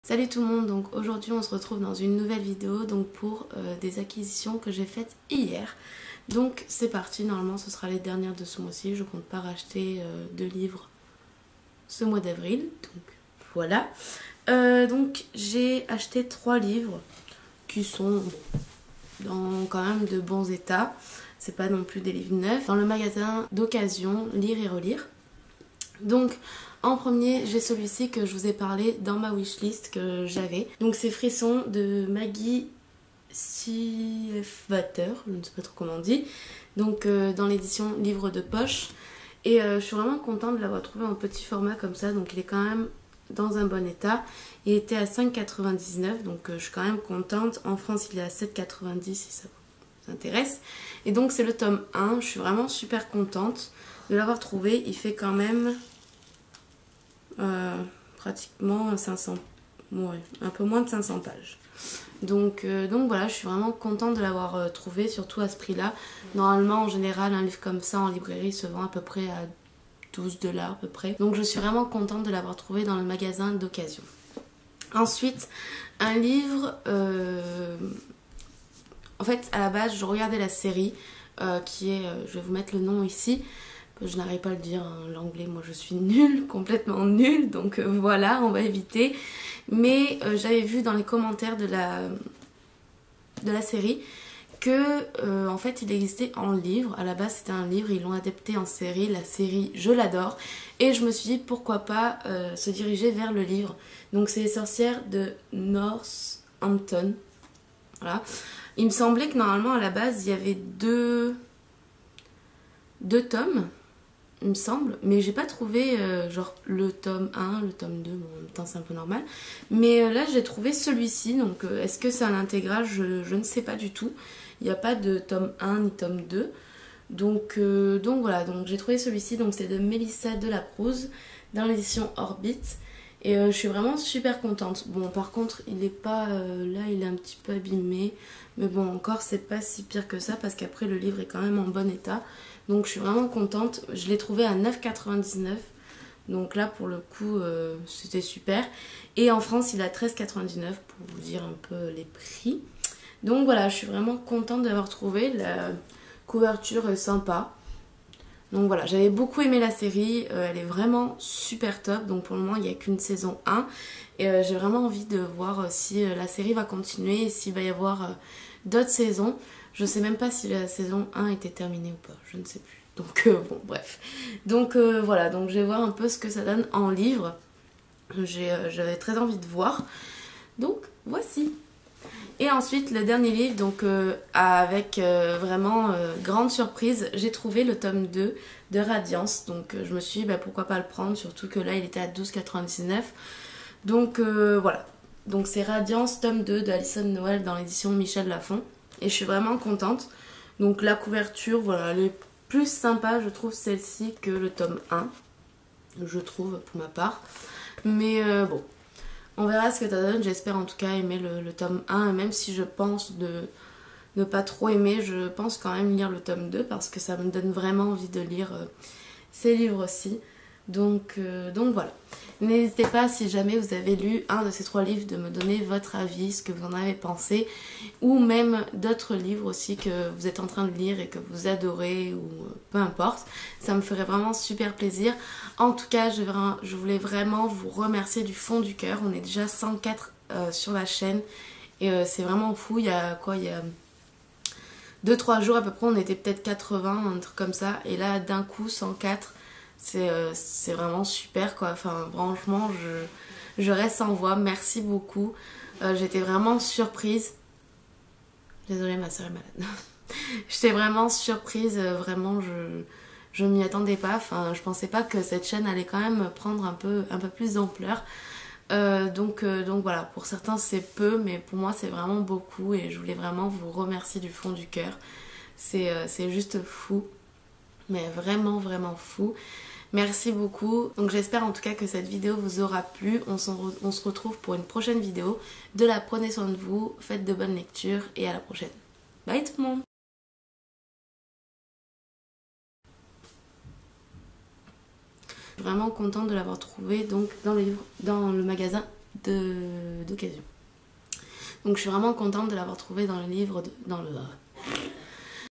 Salut tout le monde, donc aujourd'hui on se retrouve dans une nouvelle vidéo donc pour des acquisitions que j'ai faites hier. Donc c'est parti, normalement ce sera les dernières de ce mois-ci, je compte pas racheter de livres ce mois d'avril, donc voilà. Donc j'ai acheté 3 livres qui sont dans quand même de bons états, c'est pas non plus des livres neufs, dans le magasin d'occasion Lire et Relire. Donc en premier j'ai celui-ci que je vous ai parlé dans ma wishlist que j'avais. Donc c'est Frisson de Maggie Stiefvater, je ne sais pas trop comment on dit. Donc dans l'édition livre de poche. Et je suis vraiment contente de l'avoir trouvé en petit format comme ça. Donc il est quand même dans un bon état. Il était à 5,99 donc je suis quand même contente. En France il est à 7,90 si ça vous intéresse. Et donc c'est le tome 1, je suis vraiment super contente de l'avoir trouvé. Il fait quand même pratiquement 500, ouais, un peu moins de 500 pages. Donc voilà, je suis vraiment contente de l'avoir trouvé, surtout à ce prix-là. Normalement, en général, un livre comme ça en librairie se vend à peu près à 12 $ à peu près. Donc je suis vraiment contente de l'avoir trouvé dans le magasin d'occasion. Ensuite, un livre... En fait, à la base, je regardais la série qui est... je vais vous mettre le nom ici. Je n'arrive pas à le dire, hein, l'anglais, moi je suis nulle, complètement nulle, donc voilà, on va éviter. Mais j'avais vu dans les commentaires de la série que en fait il existait en livre. À la base c'était un livre, ils l'ont adapté en série. La série, je l'adore. Et je me suis dit pourquoi pas se diriger vers le livre. Donc c'est Les sorcières de Northampton. Voilà. Il me semblait que normalement à la base il y avait deux tomes, il me semble, mais j'ai pas trouvé genre le tome 1, le tome 2, bon en même temps c'est un peu normal, mais là j'ai trouvé celui-ci, donc est-ce que c'est un intégral, je ne sais pas du tout, il n'y a pas de tome 1 ni tome 2, donc voilà, donc j'ai trouvé celui-ci, donc c'est de Mélissa Delacruz, dans l'édition Orbit, et je suis vraiment super contente. Bon par contre il est pas, là il est un petit peu abîmé, mais bon encore c'est pas si pire que ça, parce qu'après le livre est quand même en bon état. Donc je suis vraiment contente, je l'ai trouvé à 9,99 €, donc là pour le coup c'était super. Et en France il est à 13,99 € pour vous dire un peu les prix. Donc voilà, je suis vraiment contente d'avoir trouvé, la couverture est sympa. Donc voilà, j'avais beaucoup aimé la série, elle est vraiment super top, donc pour le moment il n'y a qu'une saison 1. Et j'ai vraiment envie de voir si la série va continuer, s'il va y avoir d'autres saisons. Je sais même pas si la saison 1 était terminée ou pas, je ne sais plus. Donc bon, bref. Donc voilà, donc je vais voir un peu ce que ça donne en livre. J'avais très envie de voir. Donc voici. Et ensuite, le dernier livre, donc avec vraiment grande surprise, j'ai trouvé le tome 2 de Radiance. Donc je me suis dit, bah, pourquoi pas le prendre, surtout que là il était à 12,99 €. Donc voilà. Donc c'est Radiance, tome 2 d'Alison Noël dans l'édition Michel Lafon. Et je suis vraiment contente. Donc la couverture, voilà, elle est plus sympa, je trouve, celle-ci que le tome 1. Je trouve, pour ma part. Mais bon, on verra ce que ça donne. J'espère en tout cas aimer le tome 1. Et même si je pense de ne pas trop aimer, je pense quand même lire le tome 2. Parce que ça me donne vraiment envie de lire ces livres-ci. Donc voilà. N'hésitez pas, si jamais vous avez lu un de ces 3 livres, de me donner votre avis, ce que vous en avez pensé, ou même d'autres livres aussi que vous êtes en train de lire et que vous adorez, ou peu importe. Ça me ferait vraiment super plaisir. En tout cas, je voulais vraiment vous remercier du fond du cœur. On est déjà 104 sur la chaîne et c'est vraiment fou. Il y a quoi, il y a 2-3 jours à peu près, on était peut-être 80, un truc comme ça, et là d'un coup 104. C'est vraiment super quoi, enfin franchement je reste sans voix, merci beaucoup. J'étais vraiment surprise, désolée ma soeur est malade. J'étais vraiment surprise, vraiment je m'y attendais pas, enfin je pensais pas que cette chaîne allait quand même prendre un peu plus d'ampleur. Donc voilà, pour certains c'est peu, mais pour moi c'est vraiment beaucoup et je voulais vraiment vous remercier du fond du cœur. C'est juste fou, mais vraiment vraiment fou. Merci beaucoup. Donc j'espère en tout cas que cette vidéo vous aura plu. On se retrouve pour une prochaine vidéo. De là, prenez soin de vous, faites de bonnes lectures et à la prochaine. Bye tout le monde. Je suis vraiment contente de l'avoir trouvé donc dans le magasin d'occasion. Donc je suis vraiment contente de l'avoir trouvé dans le livre,